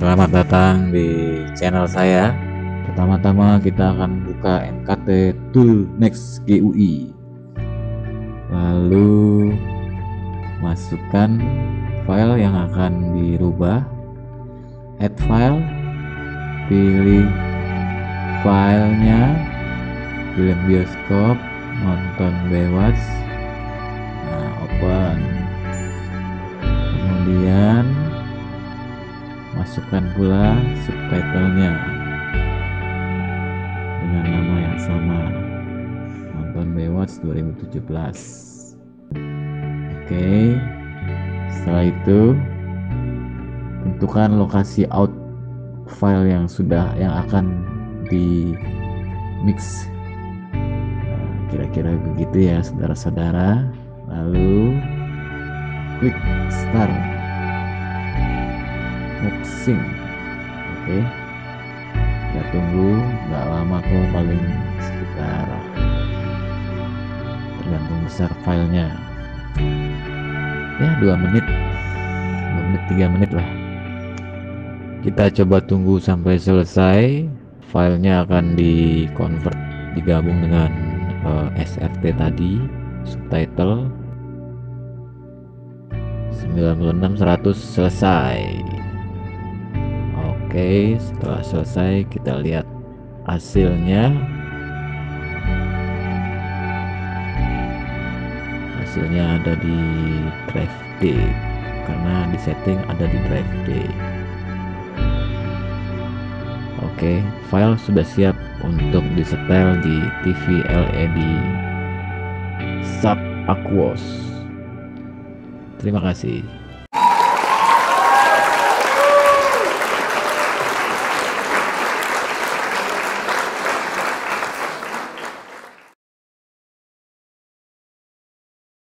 Selamat datang di channel saya. Pertama-tama kita akan buka NKT Toolnext GUI. Lalu masukkan file yang akan dirubah. Add file. Pilih filenya, film bioskop, nonton Baywatch. Nah, open. Kemudian masukkan pula subtitlenya dengan nama yang sama, nonton Baywatch 2017. Oke, setelah itu tentukan lokasi out file yang akan di mix. Kira-kira begitu ya saudara-saudara. Lalu klik start mixing. Oke, kita tunggu, nggak lama kok, paling sekitar tergantung besar filenya ya 2 menit 3 menit lah. Kita coba tunggu sampai selesai. Filenya akan di convert, digabung dengan SRT tadi, subtitle 96 100 selesai. Oke, setelah selesai kita lihat hasilnya. Hasilnya ada di drive D, karena di setting ada di drive D. Oke, file sudah siap untuk disetel di TV LED Sub Aquos. Terima kasih.